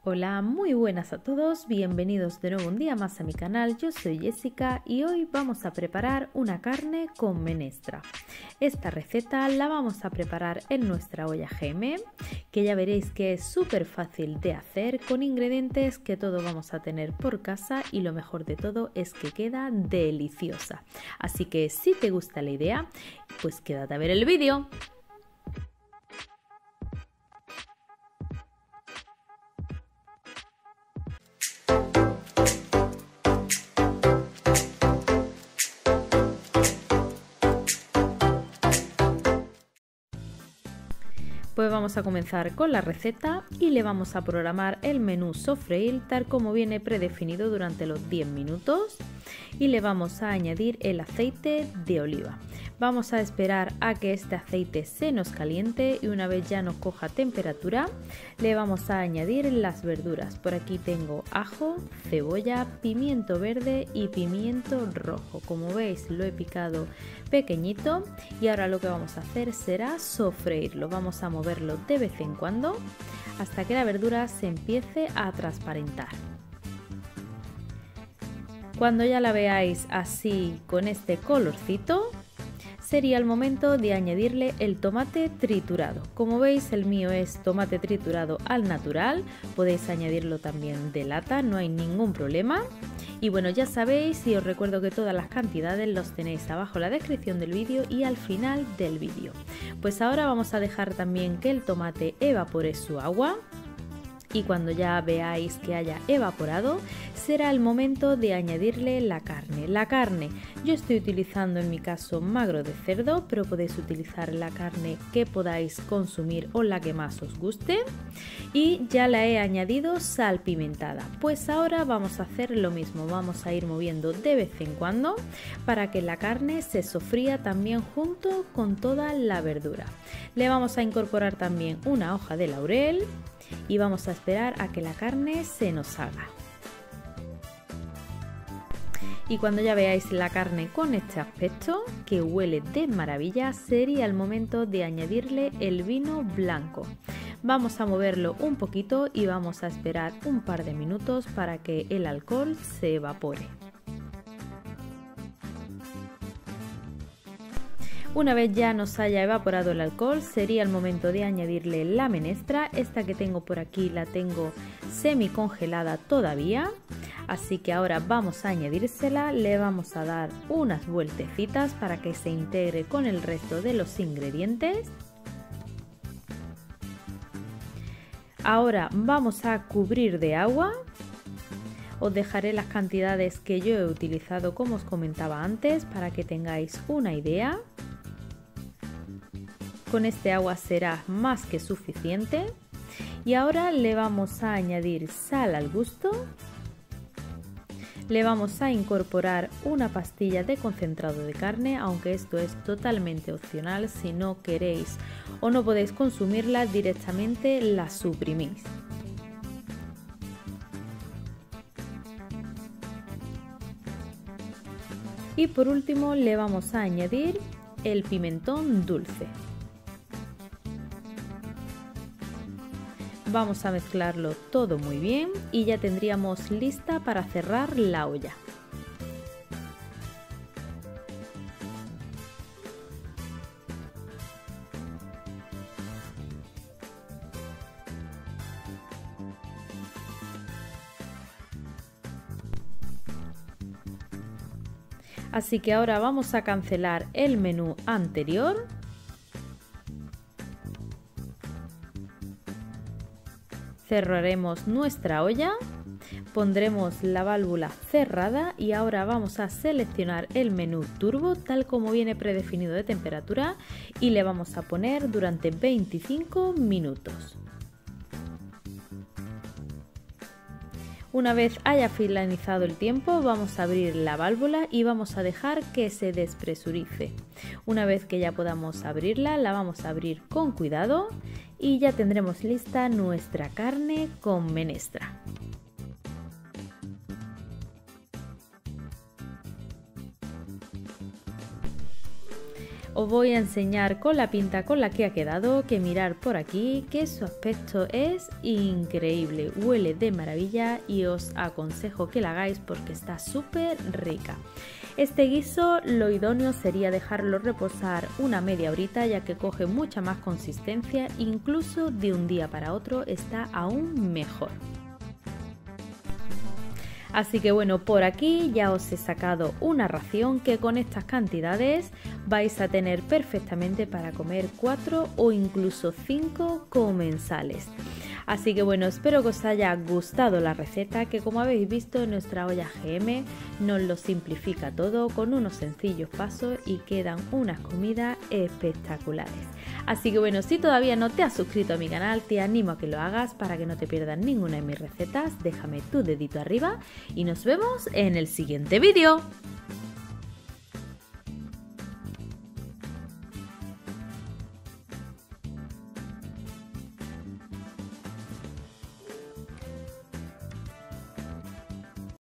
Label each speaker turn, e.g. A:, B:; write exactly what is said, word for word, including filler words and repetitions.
A: Hola, muy buenas a todos, bienvenidos de nuevo un día más a mi canal. Yo soy Jessica y hoy vamos a preparar una carne con menestra. Esta receta la vamos a preparar en nuestra olla G M, que ya veréis que es súper fácil de hacer, con ingredientes que todos vamos a tener por casa, y lo mejor de todo es que queda deliciosa. Así que si te gusta la idea, pues quédate a ver el vídeo. Pues vamos a comenzar con la receta y le vamos a programar el menú sofreír tal como viene predefinido durante los diez minutos, y le vamos a añadir el aceite de oliva. Vamos a esperar a que este aceite se nos caliente y una vez ya nos coja temperatura le vamos a añadir las verduras. Por aquí tengo ajo, cebolla, pimiento verde y pimiento rojo. Como veis lo he picado pequeñito y ahora lo que vamos a hacer será sofreírlo. Vamos a moverlo de vez en cuando hasta que la verdura se empiece a transparentar. Cuando ya la veáis así con este colorcito, sería el momento de añadirle el tomate triturado. Como veis, el mío es tomate triturado al natural, podéis añadirlo también de lata, no hay ningún problema. Y bueno, ya sabéis, y os recuerdo que todas las cantidades los tenéis abajo en la descripción del vídeo y al final del vídeo. Pues ahora vamos a dejar también que el tomate evapore su agua. Y cuando ya veáis que haya evaporado, será el momento de añadirle la carne. La carne, yo estoy utilizando en mi caso magro de cerdo, pero podéis utilizar la carne que podáis consumir o la que más os guste. Y ya la he añadido salpimentada. Pues ahora vamos a hacer lo mismo, vamos a ir moviendo de vez en cuando para que la carne se sofría también junto con toda la verdura. Le vamos a incorporar también una hoja de laurel y vamos a esperar a que la carne se nos haga. Y cuando ya veáis la carne con este aspecto, que huele de maravilla, sería el momento de añadirle el vino blanco. Vamos a moverlo un poquito y vamos a esperar un par de minutos para que el alcohol se evapore. Una vez ya nos haya evaporado el alcohol, sería el momento de añadirle la menestra. Esta que tengo por aquí la tengo semi congelada todavía, así que ahora vamos a añadírsela. Le vamos a dar unas vueltecitas para que se integre con el resto de los ingredientes. Ahora vamos a cubrir de agua. Os dejaré las cantidades que yo he utilizado, como os comentaba antes, para que tengáis una idea. Con este agua será más que suficiente. Y ahora le vamos a añadir sal al gusto. Le vamos a incorporar una pastilla de concentrado de carne, aunque esto es totalmente opcional. Si no queréis o no podéis consumirla directamente, la suprimís. Y por último le vamos a añadir el pimentón dulce. Vamos a mezclarlo todo muy bien y ya tendríamos lista para cerrar la olla. Así que ahora vamos a cancelar el menú anterior. Cerraremos nuestra olla, pondremos la válvula cerrada y ahora vamos a seleccionar el menú turbo tal como viene predefinido de temperatura y le vamos a poner durante veinticinco minutos. Una vez haya finalizado el tiempo, vamos a abrir la válvula y vamos a dejar que se despresurice. Una vez que ya podamos abrirla, la vamos a abrir con cuidado y ya tendremos lista nuestra carne con menestra. Os voy a enseñar con la pinta con la que ha quedado, que mirar por aquí, que su aspecto es increíble, huele de maravilla y os aconsejo que la hagáis porque está súper rica. Este guiso lo idóneo sería dejarlo reposar una media horita, ya que coge mucha más consistencia, incluso de un día para otro está aún mejor. Así que bueno, por aquí ya os he sacado una ración que con estas cantidades vais a tener perfectamente para comer cuatro o incluso cinco comensales. Así que bueno, espero que os haya gustado la receta, que como habéis visto nuestra olla G M nos lo simplifica todo con unos sencillos pasos y quedan unas comidas espectaculares. Así que bueno, si todavía no te has suscrito a mi canal, te animo a que lo hagas para que no te pierdas ninguna de mis recetas. Déjame tu dedito arriba y nos vemos en el siguiente vídeo.